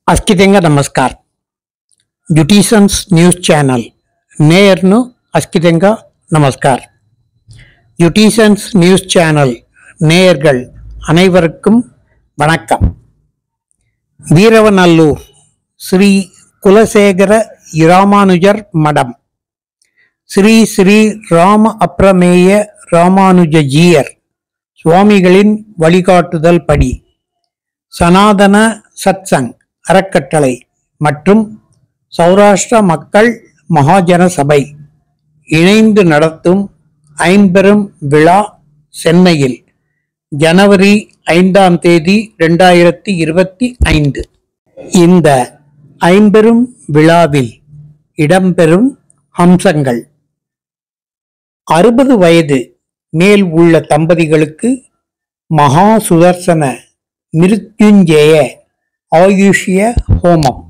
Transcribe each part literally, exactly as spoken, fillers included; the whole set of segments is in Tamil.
अस्कितेंग नमस्कार ब्यूटिशियंस न्यूज़ चैनल नेयर्नु अस्कितेंग नमस्कार ब्यूटिशियंस न्यूज़ चैनल நேயர்கள் அனைவருக்கும் வணக்கம். வீரவநல்லூர் ஸ்ரீ குலசேகர இராமானுஜர் மடம் ஸ்ரீ ஸ்ரீ ராம அப்ரமேய ராமானுஜஜீயர் சுவாமிகளின் வழிகாட்டுதல் படி சனாதன சத்சங் அறக்கட்டளை மற்றும் சௌராஷ்டிர மக்கள் மகாஜன சபை இணைந்து நடத்தும் ஐம்பெரும் விழா சென்னையில் ஜனவரி ஐந்தாம் தேதி இரண்டாயிரத்தி இருபத்தி ஐந்து. இந்த ஐம்பெரும் விழாவில் இடம்பெறும் அம்சங்கள்: அறுபது வயது மேல் உள்ள தம்பதிகளுக்கு மகா சுதர்சன மிருத்யுஞ்சய ஆயுஷ்ய ஹோமம்,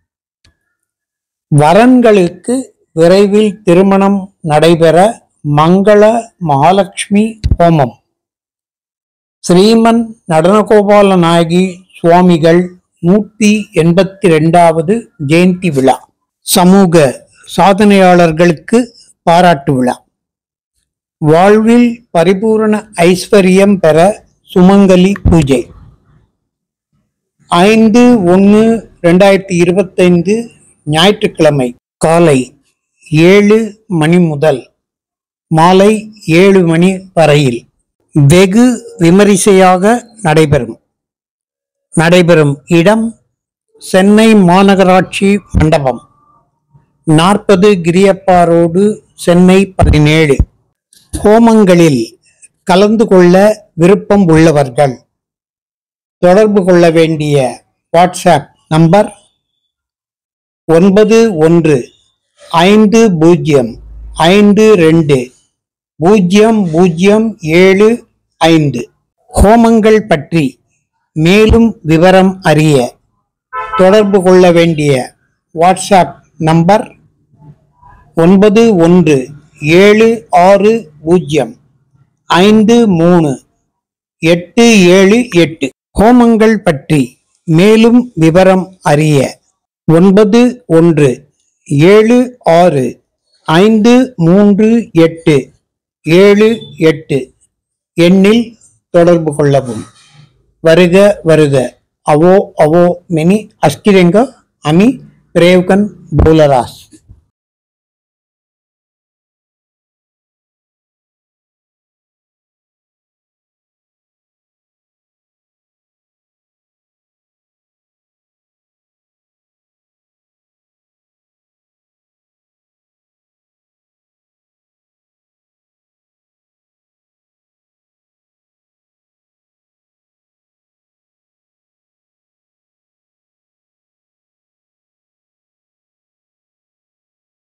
வரன்களுக்கு விரைவில் திருமணம் நடைபெற மங்கள மகாலட்சுமி ஹோமம், ஸ்ரீமன் நடனகோபால நாயகி சுவாமிகள் நூற்றி எண்பத்தி இரண்டாவது ஜெயந்தி விழா, சமூக சாதனையாளர்களுக்கு பாராட்டு விழா, வாழ்வில் பரிபூரண ஐஸ்வர்யம் பெற சுமங்கலி பூஜை. ஐந்து ஒன்று ரெண்டாயிரத்தி இருபத்தைந்து ஞாயிற்றுக்கிழமை காலை ஏழு மணி முதல் மாலை ஏழு மணி வரையில் வெகு விமரிசையாக நடைபெறும். நடைபெறும் இடம் சென்னை மாநகராட்சி மண்டபம், நாற்பது கிரியப்பா ரோடு, சென்னை பதினேழு. ஹோமங்களில் கலந்து கொள்ள விருப்பம் உள்ளவர்கள் தொடர்பு கொள்ள வேண்டிய வாட்ஸ்அப் நம்பர் ஒன்பது ஒன்று ஐந்து பூஜ்ஜியம் ஐந்து ரெண்டு பூஜ்ஜியம் பூஜ்ஜியம் ஏழு ஐந்து. ஹோமங்கள் பற்றி மேலும் விவரம் அறிய தொடர்பு கொள்ள வேண்டிய வாட்ஸ்அப் நம்பர் ஒன்பது ஒன்று ஏழு ஆறு பூஜ்ஜியம் ஐந்து மூணு எட்டு ஏழு எட்டு. ஹோமங்கள் பற்றி மேலும் விவரம் அறிய ஒன்பது ஒன்று ஏழு ஆறு ஐந்து மூன்று எட்டு ஏழு எட்டு எண்ணில் தொடர்பு கொள்ளவும். வருக வருக. அவோ அவோ மெனி அஸ்கிரெங்க அமி பிரேவ்கன் போலராஸ்.